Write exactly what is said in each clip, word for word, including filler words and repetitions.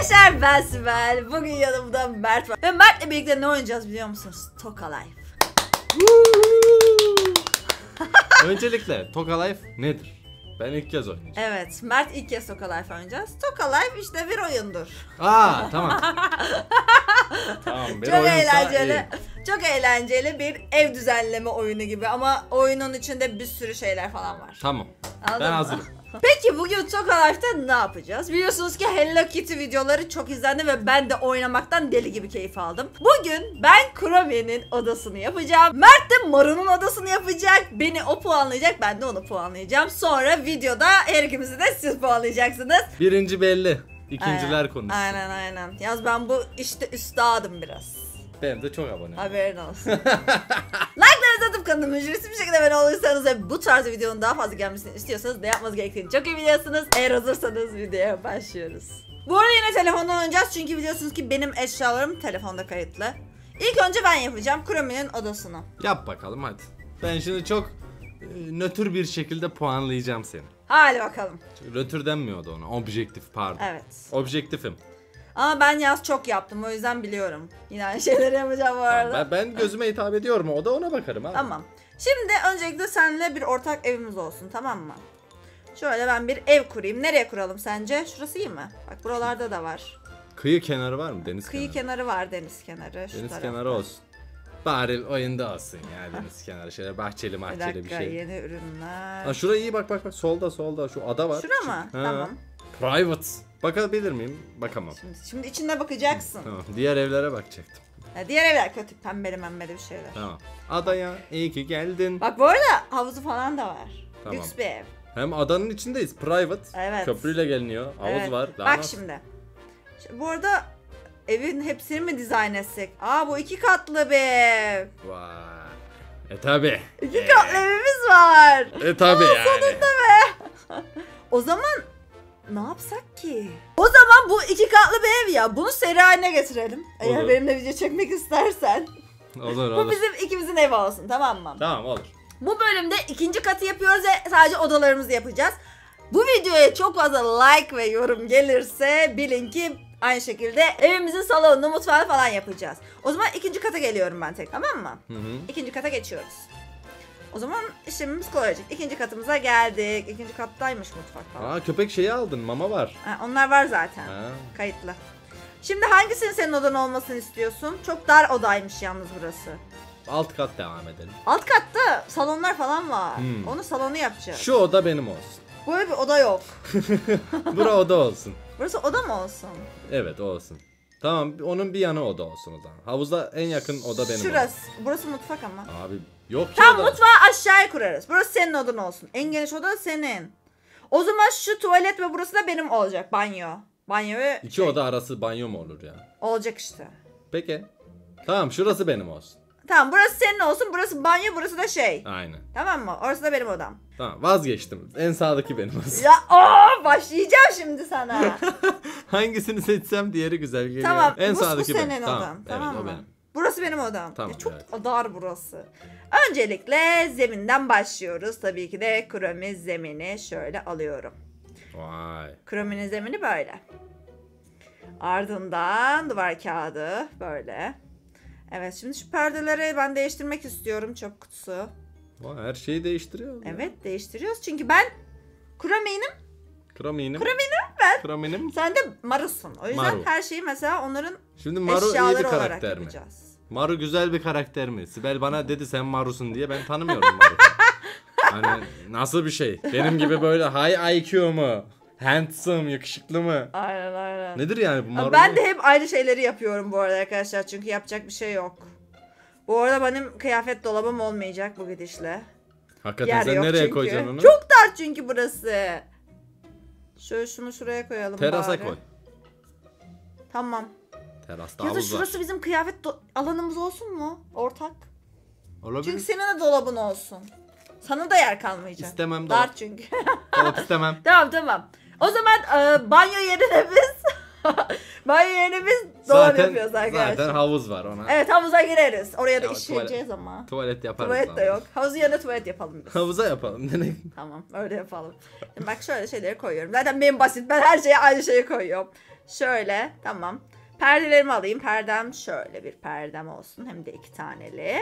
arkadaşlar, ben Sibel. Bugün yanımda Mert var. Ve Mert'le birlikte ne oynayacağız biliyor musunuz? Toka Life. Öncelikle Toka Life nedir? Ben ilk kez oynayacağım. Evet, Mert ilk kez Toka Life oynayacağız. Toka Life işte bir oyundur. Aa tamam. Tamam, bir Çok oyunsa eğlenceli. iyi. Çok eğlenceli bir ev düzenleme oyunu gibi ama oyunun içinde bir sürü şeyler falan var. Tamam. Anladın ben mı? hazırım. Peki bugün Toka Life'da ne yapacağız? Biliyorsunuz ki Hello Kitty videoları çok izlendi ve ben de oynamaktan deli gibi keyif aldım. Bugün ben Kuromi'nin odasını yapacağım. Mert de Maru'nun odasını yapacak. Beni o puanlayacak, ben de onu puanlayacağım. Sonra videoda her ikimizi de siz puanlayacaksınız. Birinci belli. İkinciler Aynen. konuşsun. Aynen aynen. Yalnız ben bu işte üstadım biraz. Benim de çok abone. Haberin olsun. Like'larınızı atıp kanalıma ücretsiz bir şekilde abone olursanız ve bu tarz videonun daha fazla gelmesini istiyorsanız ne yapmanız gerektiğini çok iyi biliyorsunuz. Eğer hazırsanız videoya başlıyoruz. Bu arada yine telefondan oynayacağız çünkü biliyorsunuz ki benim eşyalarım telefonda kayıtlı. İlk önce ben yapacağım Kuromi'nin odasını. Yap bakalım hadi. Ben şimdi çok e, nötr bir şekilde puanlayacağım seni. Hadi bakalım. Çünkü nötr denmiyordu ona. Objektif pardon. Evet. Objektifim. Ama ben yaz çok yaptım, o yüzden biliyorum. Yine aynı şeyleri yapacağım bu arada. Ben, ben gözüme hitap ediyor mu? O da ona bakarım abi. Tamam. Şimdi öncelikle seninle bir ortak evimiz olsun, tamam mı? Şöyle ben bir ev kurayım. Nereye kuralım sence? Şurası iyi mi? Bak buralarda da var. Kıyı kenarı var mı? Deniz Kıyı kenarı. kenarı var, deniz kenarı. Şu Deniz tarafta. kenarı olsun. Bari oyunda olsun ya deniz kenarı. Şöyle bahçeli Bir mahçeli dakika, bir şey. yeni ürünler. Ha şuraya iyi bak bak bak. Solda solda şu ada var. Şura mı? Ha. Tamam. Private. Bakabilir miyim? Bakamam. Şimdi, şimdi içine bakacaksın. Tamam. Diğer evlere bakacaktım. Ha, diğer evler kötü, pembeli pembeli bir şeyler. Tamam. Adaya iyi ki geldin. Bak bu arada havuzu falan da var. Tamam. Lüks bir ev. Hem adanın içindeyiz. Private. Evet. Köprüyle geliniyor. Havuz Evet. var. Daha Bak nasıl? şimdi. Şimdi. Bu arada evin hepsini mi dizayn etsek? Aa, bu iki katlı bir ev. Vay. E tabi. İki katlı evimiz var. E tabi yani. Sonunda be. O zaman ne yapsak ki? O zaman bu iki katlı bir ev ya. Bunu seri haline getirelim. Eğer Olur. benimle video çekmek istersen. Olur Bu olur. bizim ikimizin evi olsun, tamam mı? Tamam olur. Bu bölümde ikinci katı yapıyoruz ve sadece odalarımızı yapacağız. Bu videoya çok fazla like ve yorum gelirse bilin ki aynı şekilde evimizin salonunu, mutfağını falan yapacağız. O zaman ikinci kata geliyorum ben tek, tamam mı? Hı hı. İkinci kata geçiyoruz. O zaman işlemimiz kolay olacak. İkinci katımıza geldik. İkinci kattaymış mutfak falan. Aa köpek şeyi aldın. Mama var. Ha, onlar var zaten. Ha. Kayıtlı. Şimdi hangisinin senin odan olmasını istiyorsun? Çok dar odaymış yalnız burası. Alt kat devam edelim. Alt katta salonlar falan var. Hmm. Onu salonu yapacağız. Şu oda benim olsun. Böyle bir oda yok. Bura oda olsun. Burası oda mı olsun? Evet o olsun. Tamam onun bir yanı oda olsun o zaman. Havuza en yakın oda benim Şurası. Burası mutfak ama. olsun. Abi yok ki Tam oda. mutfağı aşağıya kurarız. Burası senin odan olsun. En geniş oda senin. O zaman şu tuvalet ve burası da benim olacak. Banyo. Banyo ve İki şey, oda arası banyo mu olur ya? olacak işte. Peki. Tamam şurası benim olsun. Tamam, burası senin olsun. Burası banyo, burası da şey. Aynen. Tamam mı? Orası da benim odam. Tamam vazgeçtim. En sağdaki benim olsun. Ya aa, başlayacağım şimdi sana. Hangisini seçsem diğeri güzel geliyor. Tamam. En bu, bu sağdaki senin benim. odan. Tamam. Tamam evet, mı? o benim. Burası benim odam. Tamam, Ya çok evet. dar burası. Öncelikle zeminden başlıyoruz. Tabii ki de Kuromi zemini şöyle alıyorum. Vay. Kuromi'nin zemini böyle. Ardından duvar kağıdı böyle. Evet, şimdi şu perdeleri ben değiştirmek istiyorum, çöp kutusu. Vay her şeyi değiştiriyor. Evet, değiştiriyoruz çünkü ben Kuromi'nim, Kraminim. Kuromi'nim ben. Kraminim. Sen de Maru'sun. O yüzden Maru. her şeyi mesela onların Şimdi Maru iyi eşyaları bir olarak karakter mi? yapacağız. Maru güzel bir karakter mi? Sibel bana dedi sen Maru'sun diye ben tanımıyorum Maru. Hani nasıl bir şey? Benim gibi böyle high I Q mu? Handsome, yakışıklı mı? Aynen aynen. Nedir yani bu Maru? Ama ben de hep aynı şeyleri yapıyorum bu arada arkadaşlar, çünkü yapacak bir şey yok. Bu arada benim kıyafet dolabım olmayacak bu gidişle. Hakikaten Yer sen yok nereye çünkü. koyacaksın onu? Çok dar çünkü burası. Şöyle şunu şuraya koyalım Terasa bari. koy. Tamam. Terasta Ya da havuz şurası var. bizim kıyafet do- alanımız olsun mu? Ortak. Olabilir. Çünkü senin de dolabın olsun. Sana da yer kalmayacak. İstemem Dar dolap. çünkü. Dolap istemem. Tamam tamam. O zaman e, banyo yerine biz banyo yerine biz dolap Zaten, yapıyoruz arkadaşlar. zaten havuz var ona. Evet, havuza gireriz. Oraya da Ya, işleyeceğiz ama. Tuvalet yaparız. Tuvalet de vallahi. yok. Havuzun yanına tuvalet yapalım biz. Havuza yapalım. Ne? Tamam, öyle yapalım. Şimdi bak şöyle şeyleri koyuyorum. Zaten benim basit. Ben her şeye aynı şeyi koyuyorum. Şöyle tamam. Perdelerimi alayım. Perdem şöyle bir perdem olsun. Hem de iki taneli.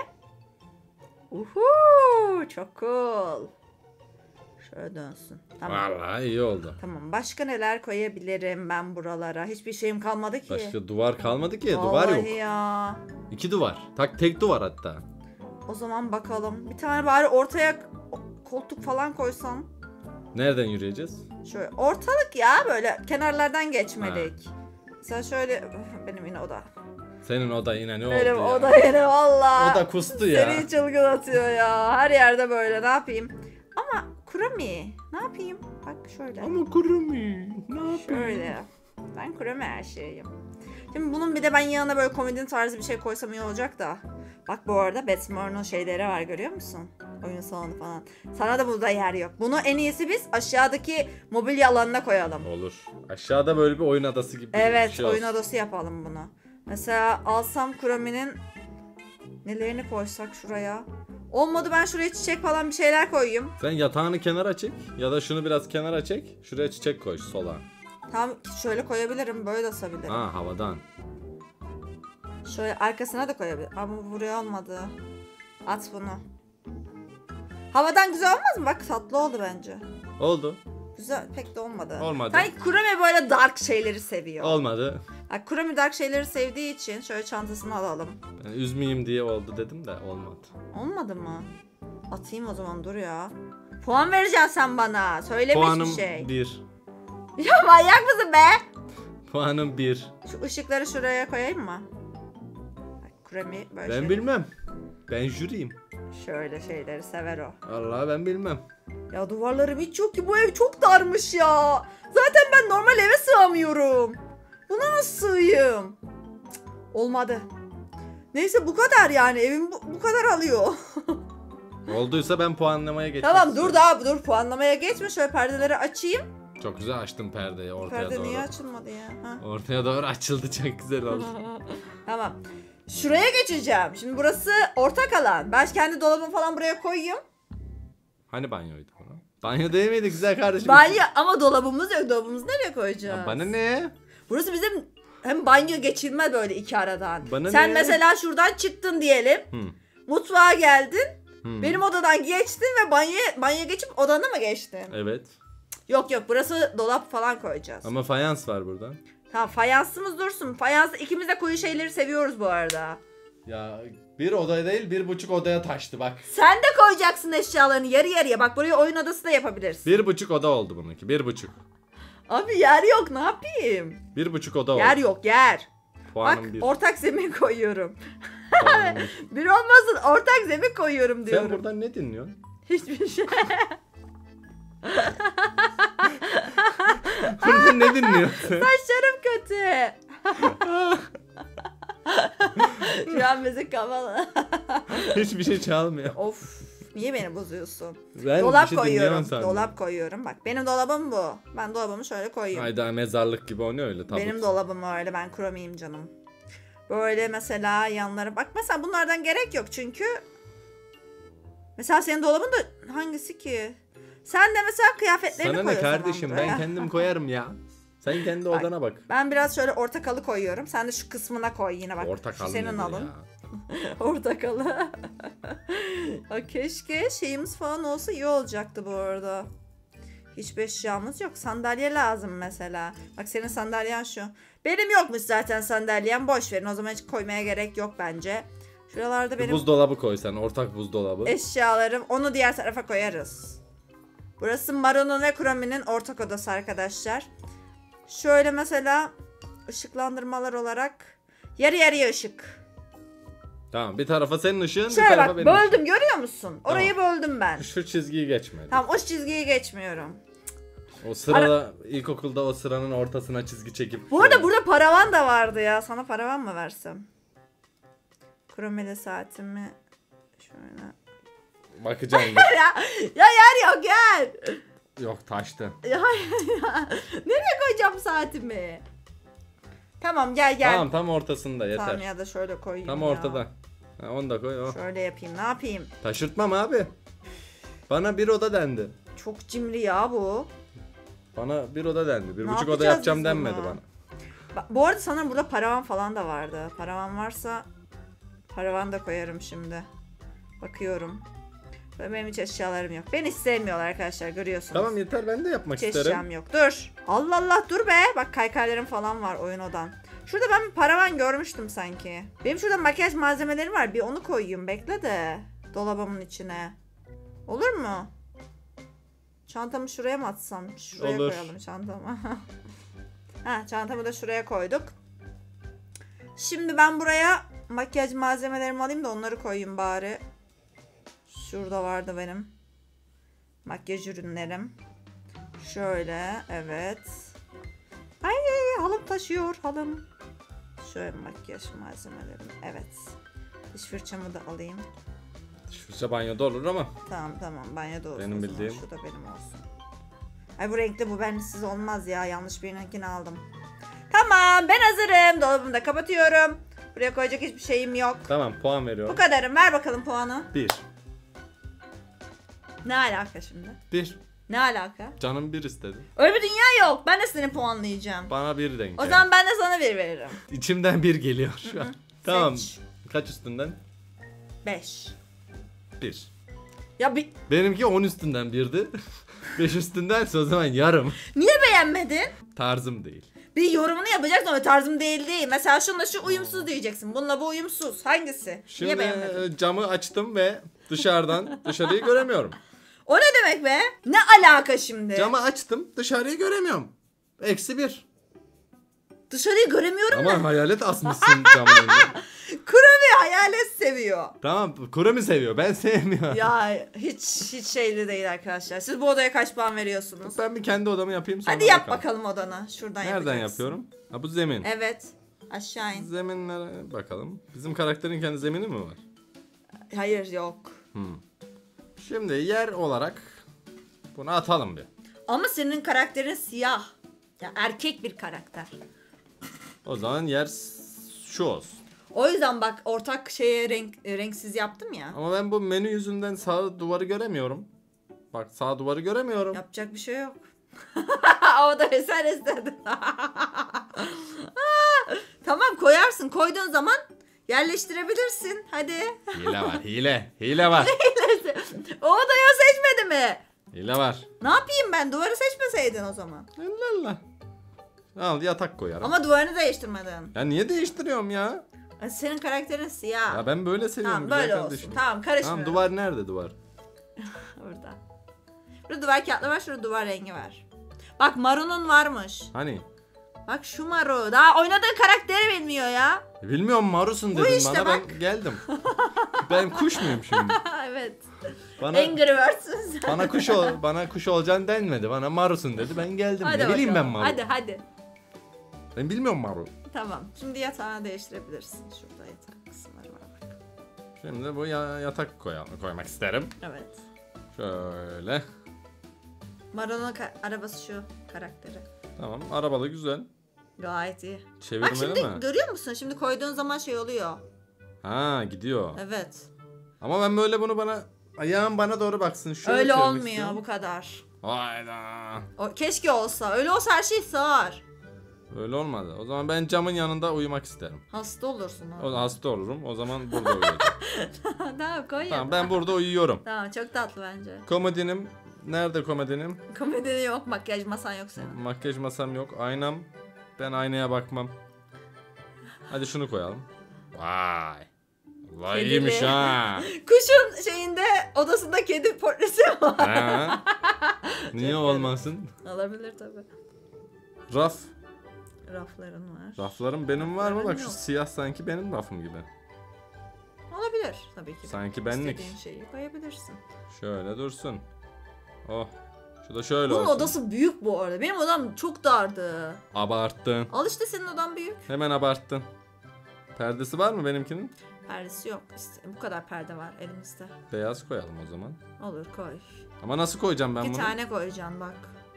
Uhu, çok cool. Şöyle dönsün. Tamam. Vallahi iyi oldu. Tamam. Başka neler koyabilirim ben buralara? Hiçbir şeyim kalmadı ki. Başka duvar kalmadı ki. Duvar Vallahi yok. ya. İki duvar. Tak tek duvar hatta. O zaman bakalım. Bir tane bari ortaya koltuk falan koysam. Nereden yürüyeceğiz? Şöyle ortalık ya, böyle kenarlardan geçmedik. Mesela şöyle benim yine oda. Senin oda yine ne oldu Benim ya? oda yine valla. Oda kustu ya. Seni çılgın atıyor ya. Her yerde böyle, ne yapayım? Ama Kurami ne yapayım? Bak şöyle. Ama Kurami ne yapayım? Şöyle. Ben Kurami her şeyim. Şimdi bunun bir de ben yanına böyle komedin tarzı bir şey koysam iyi olacak da. Bak bu arada Batman'ın şeyleri var, görüyor musun? Oyun salonu falan. Sana da burada yer yok. Bunu en iyisi biz aşağıdaki mobilya alanına koyalım. Olur. Aşağıda böyle bir oyun adası gibi Evet, bir şey oyun olsun. adası yapalım bunu. Mesela alsam Kurami'nin nelerini koysak şuraya. Olmadı, ben şuraya çiçek falan bir şeyler koyayım. Sen yatağını kenara çek ya da şunu biraz kenara çek. Şuraya çiçek koy sola. Tamam, şöyle koyabilirim, böyle de asabilirim. Ha, havadan. Şöyle arkasına da koyabilirim. Ama buraya olmadı. At bunu. Havadan güzel olmaz mı? Bak tatlı oldu bence. Oldu. Güzel pek de olmadı. Olmadı. Sanki Kurami böyle dark şeyleri seviyor. Olmadı. Bak Kurami dark şeyleri sevdiği için şöyle çantasını alalım. Ben üzmeyeyim diye oldu dedim de olmadı. Olmadı mı? Atayım o zaman, dur ya. Puan vereceksin sen bana. Söyleme Puanım hiçbir şey. bir. Ya manyak mısın be? Puanım bir. Şu ışıkları şuraya koyayım mı? Bak Kurami böyle Ben şey- bilmem. Ben jüriyim. şöyle şeyleri sever o. Allah ben bilmem. Ya duvarlarım hiç yok ki, bu ev çok darmış ya. Zaten ben normal eve sığamıyorum. Buna nasıl sığayım? Cık, olmadı. Neyse bu kadar yani, evim bu, bu kadar alıyor. Olduysa ben puanlamaya geçmek Tamam dur istiyorum. daha dur, puanlamaya geçme, şöyle perdeleri açayım. Çok güzel açtım perdeyi ortaya Perde doğru. niye açılmadı ya? Ha. Ortaya doğru açıldı, çok güzel oldu. Tamam. Şuraya geçeceğim. Şimdi burası ortak alan. Ben kendi dolabımı falan buraya koyayım. Hani banyoydu bunu? Banyo değil miydi güzel kardeşim? Banyo ama dolabımız yok. Dolabımızı nereye koyacağız? Ya bana ne? Burası bizim hem banyo geçirme böyle iki aradan. Bana Sen ne? mesela şuradan çıktın diyelim. Hı. Mutfağa geldin. Hı. Benim odadan geçtin ve banyo banyo geçip odana mı geçtin? Evet. Yok yok, burası dolap falan koyacağız. Ama fayans var burada. Tamam, fayansımız dursun. Fayans, ikimiz de koyu şeyleri seviyoruz bu arada. Ya bir odaya değil bir buçuk odaya taştı bak. Sen de koyacaksın eşyalarını yarı yarıya. Bak buraya oyun odası da yapabilirsin. Bir buçuk oda oldu bununki. Bir buçuk. Abi yer yok, ne yapayım? Bir buçuk oda oldu. Yer yok yer. Puanım Bak bir. ortak zemin koyuyorum. Puanım bir. Bir olmasın, ortak zemin koyuyorum diyorum. Sen buradan ne dinliyorsun? Hiçbir şey. Buradan ne dinliyorsun? Saçlarım kötü. Şu an müzik kapalı. Hiçbir şey çalmıyor. Of, niye beni bozuyorsun? Ben Dolap bir şey koyuyorum. dinliyorum sandım. Dolap koyuyorum. Bak benim dolabım bu. Ben dolabımı şöyle koyayım. Hayda mezarlık gibi o ne öyle tabii. Benim dolabım öyle. Ben Kuromi'yim canım. Böyle mesela yanlara. Bak mesela bunlardan gerek yok çünkü. Mesela senin dolabın da hangisi ki? Sen de mesela kıyafetlerini Sana koy ne o zaman kardeşim, buraya. ben kendim koyarım ya. Sen kendi Bak, odana bak. Ben biraz şöyle ortakalı koyuyorum. Sen de şu kısmına koy yine bak. Orta Şu kalın senin nedir alın. ya? Ortakalı. Ya keşke şeyimiz falan olsa iyi olacaktı bu arada. Hiçbir eşyamız yok. Sandalye lazım mesela. Bak senin sandalyen şu. Benim yokmuş zaten sandalyem. Boş verin. O zaman hiç koymaya gerek yok bence. Şuralarda Bir benim buzdolabı koy sen, ortak buzdolabı. eşyalarım. Onu diğer tarafa koyarız. Burası Maru'nun ve Kuromi'nin ortak odası arkadaşlar. Şöyle mesela ışıklandırmalar olarak yarı yarıya ışık. Tamam, bir tarafa senin ışığın, bir Şöyle tarafa bak, benim böldüm görüyor musun? Orayı böldüm ben. ışığım. Şu çizgiyi geçmedi. Tamam, o çizgiyi geçmiyorum. O sırada ilkokulda o sıranın ortasına çizgi çekip. Bu arada şöyle- burada paravan da vardı ya. Sana paravan mı versem? Kromeli saatimi şöyle. Bakacağım. ya, ya yer yok yer. Yok taştı. Ya, ya. Nereye koyacağım saatimi? Tamam gel gel. Tamam, tam ortasında yeter. Tamam ya da şöyle koyayım Tam ya. ortada. Ha, onu da koy. Oh. Şöyle yapayım, ne yapayım? Taşırtmam abi. Bana bir oda dendi. Çok cimri ya bu. Bana bir oda dendi. Bir Ne buçuk oda yapacağız yapacağım biz denmedi bunu? bana. Ba- Bu arada sanırım burada paravan falan da vardı. Paravan varsa paravan da koyarım şimdi. Bakıyorum. Ve benim hiç eşyalarım yok. Beni hiç sevmiyorlar arkadaşlar, görüyorsunuz. Tamam yeter, ben de yapmak Hiç isterim. eşyam yok. Dur. Allah Allah dur be. Bak kaykaylarım falan var oyun odan. Şurada ben bir paravan görmüştüm sanki. Benim şurada makyaj malzemelerim var. Bir onu koyayım. Bekle de. Dolabımın içine. Olur mu? Çantamı şuraya mı atsam? Şuraya Olur. koyalım çantamı. Ha, çantamı da şuraya koyduk. Şimdi ben buraya makyaj malzemelerimi alayım da onları koyayım bari. Şurada vardı benim makyaj ürünlerim. Şöyle, evet. Ay, halım taşıyor, halım. Şöyle makyaj malzemelerim, evet. Diş fırçamı da alayım. Diş fırça banyoda olur ama. Tamam tamam, banyoda olsun. Benim o zaman. bildiğim. Şu da benim olsun. Ay bu renkli, bu bensiz olmaz ya. Yanlış birininkini aldım. Tamam, ben hazırım. Dolabımı da kapatıyorum. Buraya koyacak hiçbir şeyim yok. Tamam, puan Bu veriyorum. kadarım. Ver bakalım puanı. Bir. Ne alaka şimdi? Bir. Ne alaka? Canım bir istedi. Öyle bir dünya yok. Ben de seni puanlayacağım. Bana bir denk. O yani. zaman ben de sana bir veririm. İçimden bir geliyor şu an. Tamam. Seç. Kaç üstünden? Beş. Bir. Ya bir... Benimki on üstünden birdi. Beş üstünden o zaman yarım. Niye beğenmedin? Tarzım değil. Bir yorumunu yapacaksın ama tarzım değil değil. Mesela şununla şu uyumsuz diyeceksin. Bununla bu uyumsuz. Hangisi? Şimdi Niye beğenmedin? e, camı açtım ve dışarıdan dışarıyı göremiyorum. O ne demek be? Ne alaka şimdi? Camı açtım, dışarıyı göremiyorum. Eksi bir. Dışarıyı göremiyorum Ama da. hayalet asmışsın camın önüne. Kurami hayalet seviyor. Tamam, Kurami seviyor, ben sevmiyorum. Ya hiç hiç şeyli değil arkadaşlar. Siz bu odaya kaç puan veriyorsunuz? Ben bir kendi odamı yapayım sonra Hadi yap bakalım. bakalım odana. Şuradan Nereden yapacaksın. yapıyorum? Ha, bu zemin. Evet. Aşağı in. Zeminlere bakalım. Bizim karakterin kendi zemini mi var? Hayır yok. Hmm. Şimdi yer olarak bunu atalım bir. Ama senin karakterin siyah. Ya erkek bir karakter. O zaman yer şu olsun. O yüzden bak ortak şeye renk e, renksiz yaptım ya. Ama ben bu menü yüzünden sağ duvarı göremiyorum. Bak, sağ duvarı göremiyorum. Yapacak bir şey yok. O da sen istedin. Tamam, koyarsın. Koyduğun zaman yerleştirebilirsin. Hadi. Hile var, hile. Hile var. O odayı o seçmedi mi? Hile var. Ne yapayım ben? Duvarı seçmeseydin o zaman. Allah Allah. Al, yatak koyarım. Ama duvarını değiştirmedin. Ya niye değiştiriyorum ya? Senin karakterin siyah. Ya ben böyle seviyorum. Tamam, güzel böyle kardeşim. olsun. Tamam, karışmıyorum. Tamam, duvar nerede duvar? Burada. Burada duvar kağıtları var. Şurada duvar rengi var. Bak, Maru'nun varmış. Hani? Bak şu Maru. Daha oynadığın karakteri bilmiyor ya. Bilmiyorum, Marusun Bu dedin işte bana, bak. ben geldim. Ben kuş muyum şimdi? Evet. Bana Angry Birds'ün sen. bana kuş ol, bana kuş olacaksın denmedi. Bana Marusun dedi. Ben geldim. Hadi ne bileyim ben bakalım. Maru. Hadi hadi. Ben bilmiyorum Maru. Tamam. Şimdi yatağını değiştirebilirsin. Şurada yatak kısımları var bak. Şimdi bu ya- yatak koyalım, koymak isterim. Evet. Şöyle. Maru'nun ka- arabası şu karakteri. Tamam, arabalı güzel. Gayet iyi. Bak Çevirmeli şimdi mi? görüyor musun? Şimdi koyduğun zaman şey oluyor. Ha, gidiyor. Evet. Ama ben böyle bunu bana ayağım bana doğru baksın. Şöyle Öyle çevirmek olmuyor istiyorum. bu kadar. Hayda. O, keşke olsa. Öyle olsa her şey sığar. Öyle olmadı. O zaman ben camın yanında uyumak isterim. Hasta olursun. O hasta olurum. O zaman burada uyuyacağım. Tamam, koy Tamam, ya. ben burada uyuyorum. Tamam, çok tatlı bence. Komodinim nerede komodinim? Komedinin yok, makyaj masan yok senin. Makyaj masam yok. Aynam. Ben aynaya bakmam. Hadi şunu koyalım. Vay. Vay Kedili. iyiymiş ha. Kuşun şeyinde odasında kedi portresi var. Ha? Niye olmasın? Olabilir tabii. Raf. Rafların var. Raflarım benim var mı? Rafların Bak şu yok. siyah sanki benim rafım gibi. Olabilir tabii ki. Sanki benlik. İstediğin şeyi koyabilirsin. Şöyle dursun. Oh. Şu da şöyle Bunun olsun. odası büyük bu arada. Benim odam çok dardı. Abarttın. Al işte, senin odan büyük. Hemen abarttın. Perdesi var mı benimkinin? Perdesi yok. İşte bu kadar perde var elimizde. Beyaz koyalım o zaman. Olur, koy. Ama nasıl koyacağım ben Bir bunu? tane koyacaksın bak.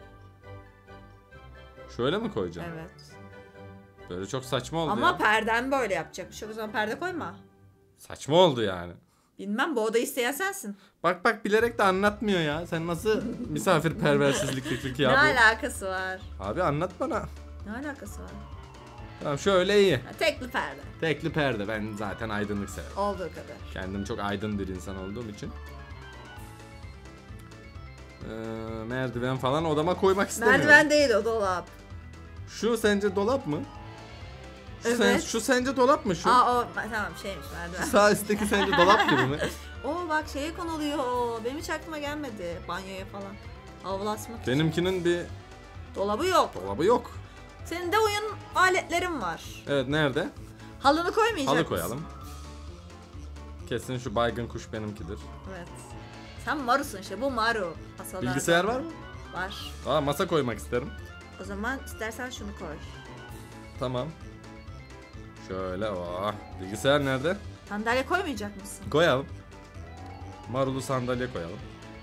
Şöyle mi koyacağım? Evet. Böyle çok saçma oldu Ama ya. perden böyle yapacak bir şey. O zaman perde koyma. Saçma oldu yani. Bilmem, bu odayı isteyen sensin. Bak bak, bilerek de anlatmıyor ya. Sen nasıl misafirperversizlik tekliki Ne ya bu? alakası var? Abi anlat bana. Ne alakası var? Tamam şöyle iyi. Ha, tekli perde. Tekli perde. Ben zaten aydınlık severim. Olduğu kadar. Kendim çok aydın bir insan olduğum için. Ee, merdiven falan odama koymak istemiyorum. Merdiven değil o, dolap. Şu sence dolap mı? Şu, Evet. sen, şu sence dolap mı şu? Aa o tamam şeymiş merdiven. Sağ üstteki sence dolap gibi mi? Oo bak şeye konuluyor o. Benim hiç aklıma gelmedi. Banyoya falan. Havlulasmak için. Benimkinin bir Dolabı yok. dolabı yok. Senin de oyun aletlerin var. Evet nerede? Halını koymayacak Halı mısın? koyalım. Kesin şu baygın kuş benimkidir. Evet. Sen Maru'sun işte, bu Maru. Masalardan. Bilgisayar var mı? Var. Aa masa koymak isterim. O zaman istersen şunu koy. Tamam. Şöyle oh. Bilgisayar nerede? Sandalye koymayacak mısın? Koyalım. Marulu sandalye koyalım.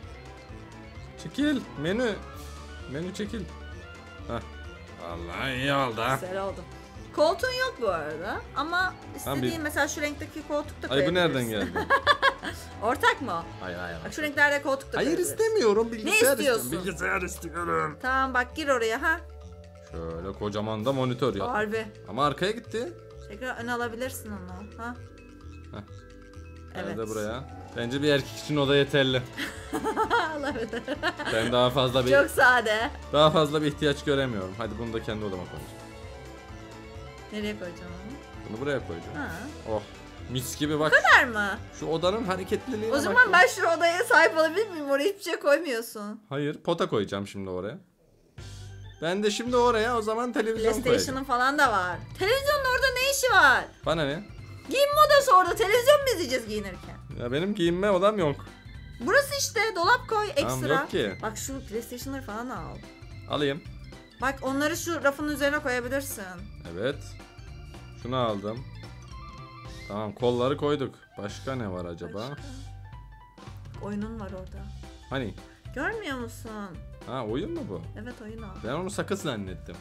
Çekil. Menü. Menü çekil. Hah. Vallahi iyi oldu ha. Güzel oldu. Koltuğun yok bu arada ama istediğin bir- mesela şu renkteki koltuk da Ay bu koyabilirsin. nereden geldi? Ortak mı o? Hayır hayır. Bak şu renklerde koltuk da Hayır koyabilirsin. istemiyorum. Bilgisayar istiyorsun? istiyorum. Bilgisayar istiyorum. Tamam bak gir oraya ha. Şöyle kocaman da monitör yap. Harbi. Ama arkaya gitti. Tekrar ön alabilirsin onu ha. Heh. Evet. Nerede buraya? Bence bir erkek için oda yeterli. Alabilir. Ben daha fazla bir Çok sade. daha fazla bir ihtiyaç göremiyorum. Hadi bunu da kendi odama koyacağım. Nereye koyacağım onu? Bunu buraya koyacağım. Ha. Oh. Mis gibi bak. Var mı? Şu odanın hareketliliğine O bak zaman ya. ben şu odaya sahip olabilir miyim? Oraya hiçbir şey koymuyorsun. Hayır, pota koyacağım şimdi oraya. Ben de şimdi oraya o zaman televizyon koyacağım. PlayStation'ın falan da var. Televizyonun orada ne işi var? Bana ne? Giyinme odası orada. Televizyon mu izleyeceğiz giyinirken? Ya benim giyinme odam yok. Burası işte, dolap koy ekstra. Tamam, yok ki. Bak şu PlayStation'ları falan al. Alayım. Bak onları şu rafın üzerine koyabilirsin. Evet. Şunu aldım. Tamam, kolları koyduk. Başka ne var acaba? Başka. Oyunun var orada. Hani? Görmüyor musun? Ha, oyun mu bu? Evet, oyun al. Ben onu sakız zannettim.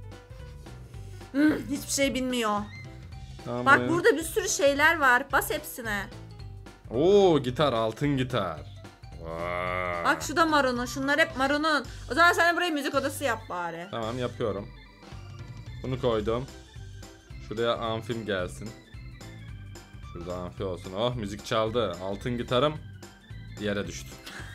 Hmm, hiçbir şey bilmiyor. Tamam, Bak oyun. burada bir sürü şeyler var. Bas hepsine. Oo, gitar, altın gitar. Vay. Bak şu da Maru'nun. Şunlar hep Maru'nun. O zaman sen de buraya müzik odası yap bari. Tamam, yapıyorum. Bunu koydum. Şuraya amfim gelsin. Şurada amfi olsun. Oh, müzik çaldı. Altın gitarım yere düştü.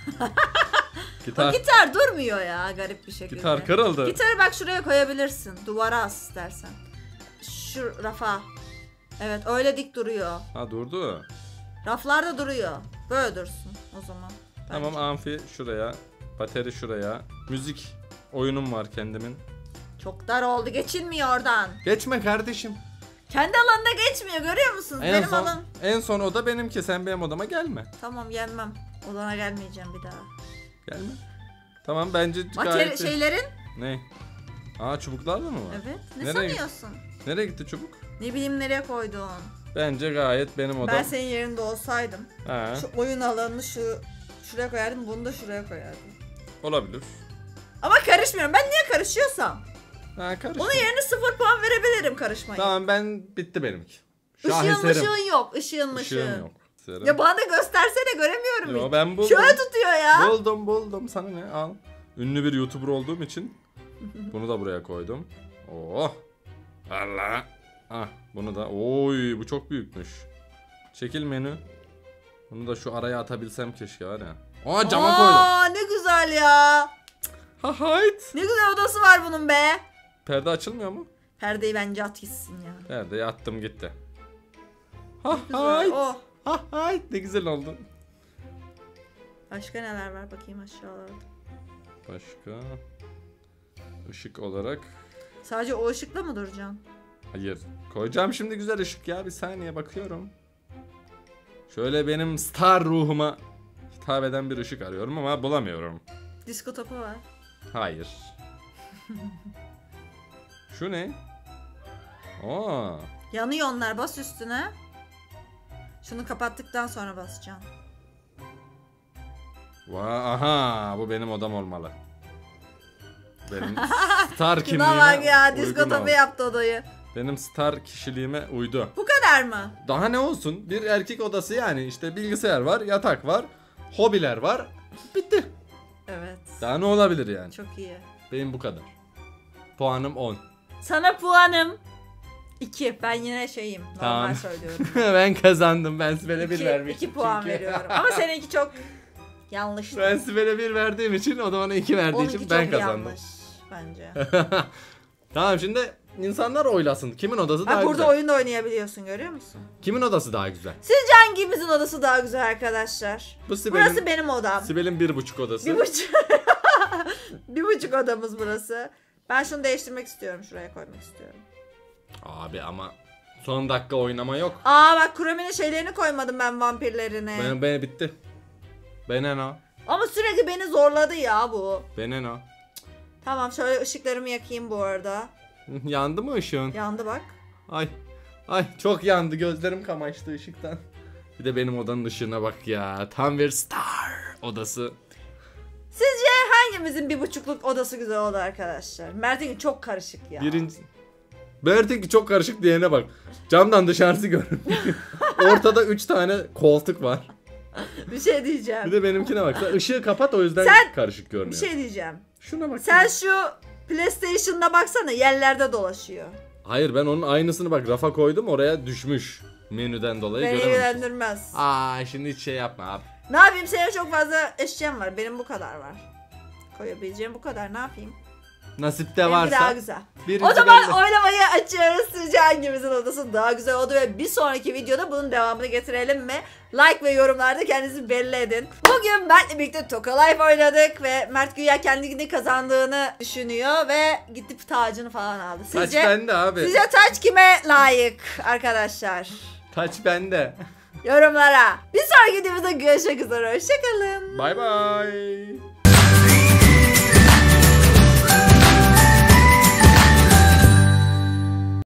O Gitar, gitar durmuyor ya, garip bir şekilde. gitar kırıldı. Gitarı bak şuraya koyabilirsin. Duvara as istersen. Şu rafa. Evet, öyle dik duruyor. Ha, durdu. Raflarda duruyor. Böyle dursun o zaman. Tamam, bence. amfi şuraya. Bateri şuraya. Müzik oyunum var kendimin. Çok dar oldu. Geçilmiyor oradan. Geçme kardeşim. Kendi alanında geçmiyor, görüyor musunuz? En Benim son, alan. en son oda benimki. Sen benim odama gelme. Tamam, gelmem. Odana gelmeyeceğim bir daha. Gelme. Tamam, bence Materi gayet... şeylerin. Ne? Aa, çubuklarla mı var? Evet. Ne Nereye- sanıyorsun? Nereye gitti çubuk? Ne bileyim nereye koydun? Bence gayet benim odam. Ben senin yerinde olsaydım. Ha, Şu oyun alanını şu şuraya koyardım, bunu da şuraya koyardım. olabilir. Ama karışmıyorum. Ben niye karışıyorsam? Ha, karıştı. Onun yerine sıfır puan verebilirim karışmayı. Tamam, ben bitti benimki. Işığın Şaheserim. ışığın yok. Işığın mışığın. Işığım yok. Serim. Ya bana da göstersene, göremiyorum Yo, hiç. ben buldum. Şöyle tutuyor ya. Buldum buldum, sana ne, al. Ünlü bir YouTuber olduğum için bunu da buraya koydum. Oh. Allah. Ah, bunu da. Oy, bu çok büyükmüş. Çekil menü. Bunu da şu araya atabilsem keşke var ya. Aa, cama koydum. Aa, ne güzel ya. Ha hayt. Ne güzel odası var bunun be. Perde açılmıyor mu? Perdeyi bence at gitsin ya. Perdeyi attım gitti. Ha Güzel. hayt. Oh. Ha hayt, ne güzel oldu. Başka neler var bakayım aşağılarda. Başka ışık olarak, Sadece o ışıkla mı duracaksın? hayır, koyacağım şimdi güzel ışık ya, bir saniye bakıyorum. Şöyle benim star ruhuma hitap eden bir ışık arıyorum ama bulamıyorum. Disko topu var. Hayır. Şu ne? Aa, Yanıyor onlar, bas üstüne. Şunu kapattıktan sonra basacaksın. va aha, bu benim odam olmalı. Benim star Şuna kimliğime bak ya, disko uygun topu oldu. yaptı odayı. Benim star kişiliğime uydu. Bu kadar mı? Daha ne olsun? Bir erkek odası yani. İşte bilgisayar var, yatak var, hobiler var. Bitti. Evet. Daha ne olabilir yani? Çok iyi. Benim bu kadar. Puanım on. Sana puanım iki. Ben yine şeyim. Normal Tamam. söylüyorum. Ben kazandım. Ben Sibel'e bir iki, vermiştim. iki puan çünkü. veriyorum. Ama seninki çok yanlıştı. Ben Sibel'e bir verdiğim için o da bana iki verdiği Onunki için çok ben kazandım. yanlış bence. Tamam şimdi insanlar oylasın. Kimin odası daha Ha, burada güzel? oyun da oynayabiliyorsun, görüyor musun? Kimin odası daha güzel? Sizce hangimizin odası daha güzel arkadaşlar? Bu Sibel'in, Burası benim odam. Sibel'in bir buçuk odası. Bir buçuk. Bir buçuk odamız burası. Ben şunu değiştirmek istiyorum. Şuraya koymak istiyorum. Abi ama son dakika oynama yok. Aa bak, Kuromi'nin şeylerini koymadım ben, vampirlerini. Ben, ben bitti. Benen o. Ama sürekli beni zorladı ya bu. Benen o. Tamam, şöyle ışıklarımı yakayım bu arada. Yandı mı ışığın? Yandı bak. Ay. Ay çok yandı, gözlerim kamaştı ışıktan. Bir de benim odanın ışığına bak ya. Tam bir star odası. Sizce hangimizin bir buçukluk odası güzel oldu arkadaşlar? Mert'inki çok karışık ya. Birinci... Bertinki çok karışık diyene bak. Camdan dışarısı görünüyor. Ortada üç tane koltuk var. Bir şey diyeceğim. Bir de benimkine bak. Sen ışığı kapat, o yüzden Sen- karışık görünüyor. Bir şey diyeceğim. Şuna bak. Sen şu PlayStation'da baksana, yerlerde dolaşıyor. Hayır, ben onun aynısını bak rafa koydum, oraya düşmüş. Menüden dolayı Beni görememişim. ilgilendirmez. Aa şimdi hiç şey yapma abi. Ne yapayım, senin çok fazla eşyam var. Benim bu kadar var. Koyabileceğim bu kadar, ne yapayım? Nasipte Benimki varsa. daha güzel. birinci O zaman belli. oylamayı açıyoruz. Sizce hangimizin odası daha güzel oldu ve bir sonraki videoda bunun devamını getirelim mi? Like ve yorumlarda kendinizi belli edin. Bugün Mert'le birlikte Toka Life oynadık ve Mert güya kendini kazandığını düşünüyor ve gidip tacını falan aldı. Taç Sizce, bende abi. sizce taç kime layık arkadaşlar? Taç bende. Yorumlara. Bir sonraki videomuzda görüşmek üzere. Hoşçakalın. Bye bye.